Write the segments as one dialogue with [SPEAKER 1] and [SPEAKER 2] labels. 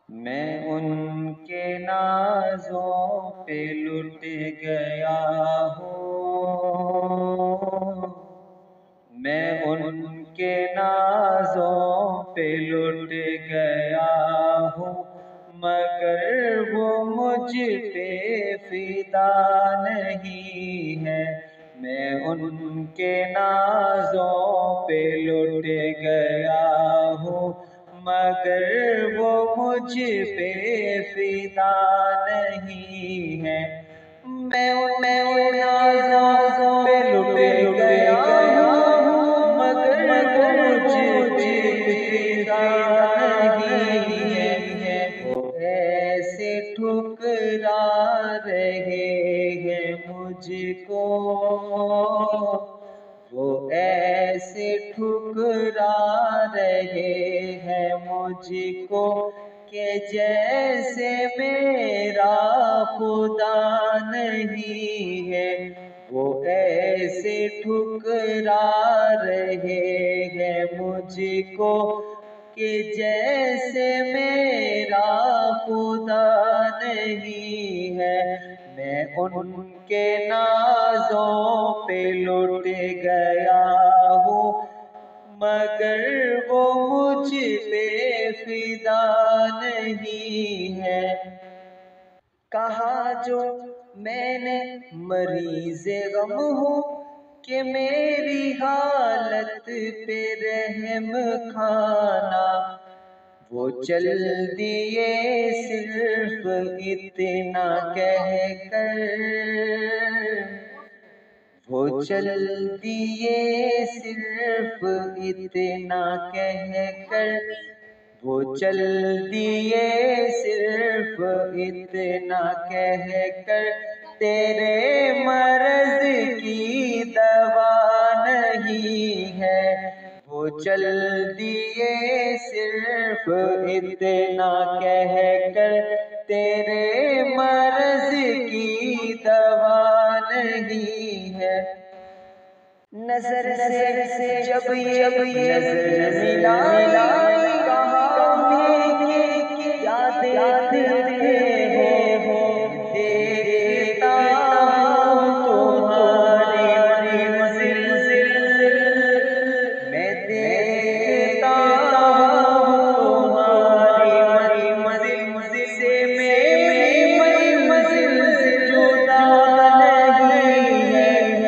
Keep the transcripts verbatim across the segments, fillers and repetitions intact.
[SPEAKER 1] میں ان کے نازوں پہ لٹ گیا ہوں، میں ان کے نازوں پہ لٹ گیا ہوں، مگر وہ مجھ پہ فدا نہیں ہے۔ میں ان کے نازوں پہ لٹ گیا ہوں، مگر وہ مجھ پہ فدا نہیں ہے۔ میں ان کے نازوں پہ لٹ گیا ہوں، مگر وہ مجھ پہ فدا نہیں ہے۔ وہ ایسے ٹھکرا رہے ہیں مجھ کو، وہ ایسے ٹھکرا رہے ہیں مجھ کو کہ جیسے میرا خدا نہیں ہے۔ وہ ایسے ٹھکرا رہے ہیں مجھ کو کہ جیسے میرا خدا نہیں ہے۔ میں ان کے نازوں پہ لٹ گیا ہوں، مگر وہ مجھ پہ فدا نہیں ہے۔ کہا جو میں نے مریض غم ہوں کہ میری حالت پہ رحم کھانا، وہ چل دیے صرف اتنا کہہ کر، وہ چل دیے صرف اتنا کہہ کر، وہ چل دیے صرف اتنا کہہ کر، تیرے مرض کی دوا نہیں ہے۔ وہ چل دیے صرف اتنا کہہ کر، تیرے مرض کی دوا نہیں ہے۔ نظر سے جب یہ نظر ملائی، کہا کہ کیا دیکھتے ہو، دیکھتا ہوں تمہاری منزل، میں دیکھتا ہوں تمہاری منزل سے، میری منزل جدا نہیں ہے۔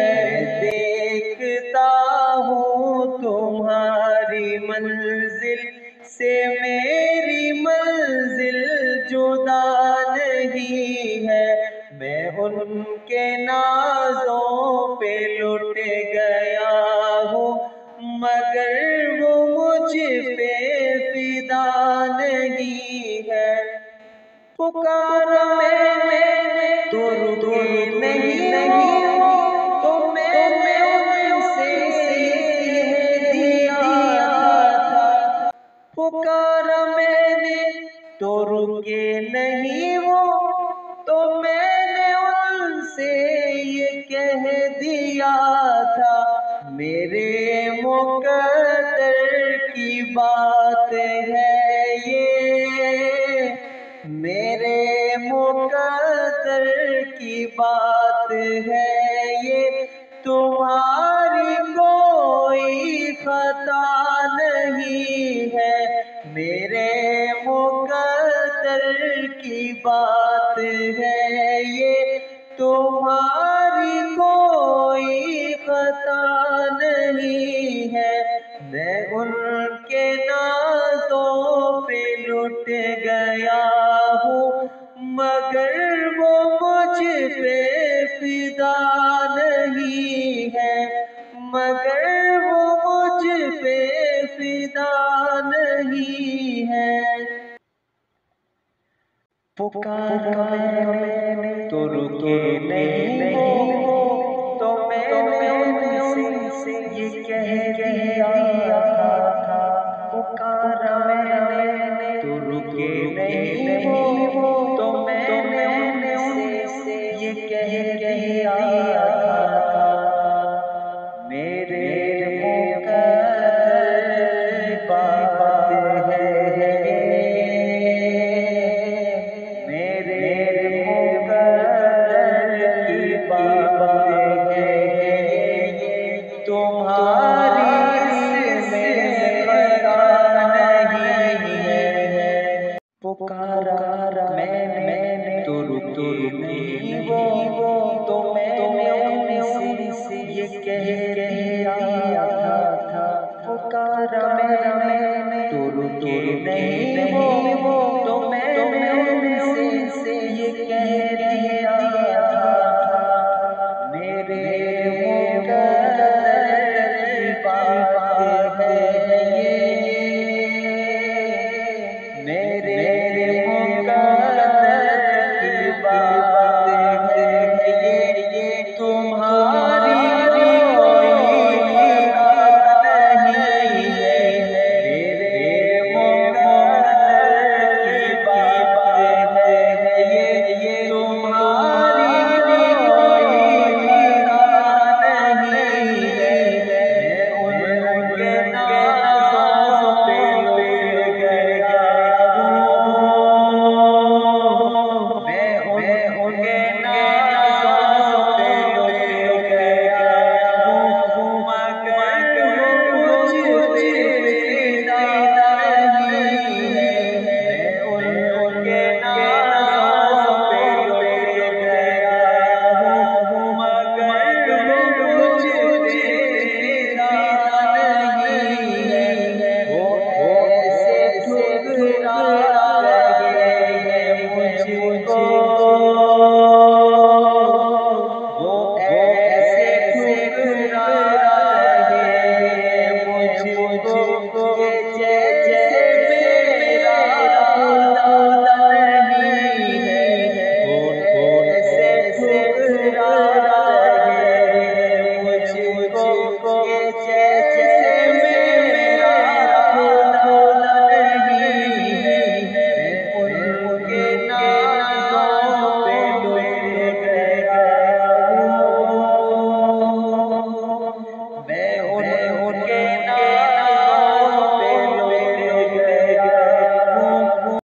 [SPEAKER 1] دیکھتا ہوں تمہاری منزل سے، میری منزل جدا نہیں ہے۔ میں ان کے نازوں پہ لٹ گیا ہوں، مگر وہ مجھ پہ فدا نہیں ہے۔ پکارا میں نے تو رکے نہیں ہو، تو میں نے ان سے کہہ دیا تھا۔ پکارا میں نے تو رکے نہیں ہو، تو میں نے ان سے یہ کہہ دیا تھا۔ میرے مقدر کی بات ہے یہ، میرے مقدر کی بات ہے یہ، تمہاری کوئی خطا نہیں ہے۔ میرے مقدر کی بات ہے یہ، تمہاری کوئی خطا نہیں ہے۔ میں ان کے نازوں پہ لٹ گیا ہوں، مگر وہ مجھ پہ فدا نہیں ہے، مگر وہ مجھ پہ فدا نہیں ہے۔ پکارا میں نے تو رکے نہیں ہو، تو میں نے ان سے یہ کہہ دیا تھا۔ پکارا میں نے تو رکے نہیں ہو، تو میں نے ان سے یہ کہہ دیا تھا۔ میرے مقدر کی بات ہے یہ، پکارا میں تو رکے نہیں وہ تو میں نے ان سے یہ کہہ دیا تھا پکارا میں تو رکے نہیں وہ